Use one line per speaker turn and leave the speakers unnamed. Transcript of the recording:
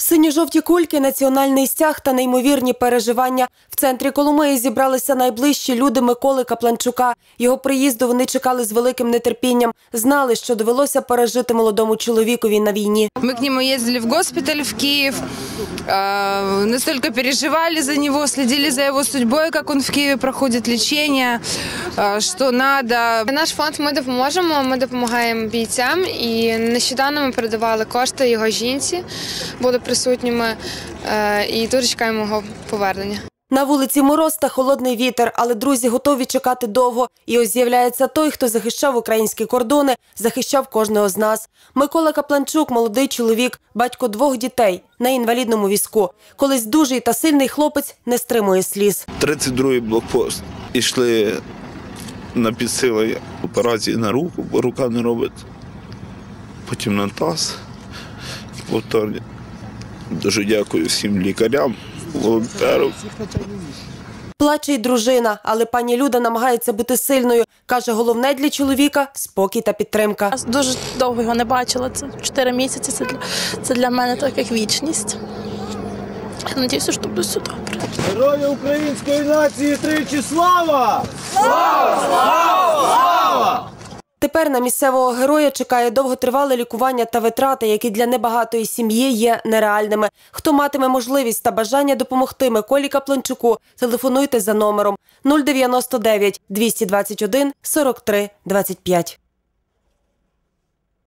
Синьо-жовті кульки, національний стяг та неймовірні переживання. В центрі Коломиї зібралися найближчі люди Миколи Капланчука. Його приїзду вони чекали з великим нетерпінням. Знали, що довелося пережити молодому чоловікові на війні.
Ми к нему їздили в госпіталь в Київ, настільки переживали за нього, слідили за його судьбою, як він в Києві проходить лікування, що треба.
Наш фонд «Ми допоможемо», ми допомагаємо бійцям і нещодавно ми передавали кошти його жінці, були присутніми і дуже чекаємо його повернення.
На вулиці мороз та холодний вітер, але друзі готові чекати довго. І ось з'являється той, хто захищав українські кордони, захищав кожного з нас. Микола Капланчук – молодий чоловік, батько 2 дітей, на інвалідному візку. Колись дужий та сильний хлопець не стримує сліз.
32-й блокпост. Ішли на підсилення операції на руку, бо рука не робить. Потім на таз. Повторні. Дуже дякую всім лікарям, волонтерам.
Плаче й дружина, але пані Люда намагається бути сильною. Каже, головне для чоловіка – спокій та підтримка.
Я дуже довго його не бачила, це 4 місяці, це для мене так як вічність. Я сподіваюся, що буде все добре.
Героям української нації тричі слава! Слава! Слава! Слава!
Тепер на місцевого героя чекає довготривале лікування та витрати, які для небагатої сім'ї є нереальними. Хто матиме можливість та бажання допомогти Миколі Капланчуку, телефонуйте за номером 099 221 43 25.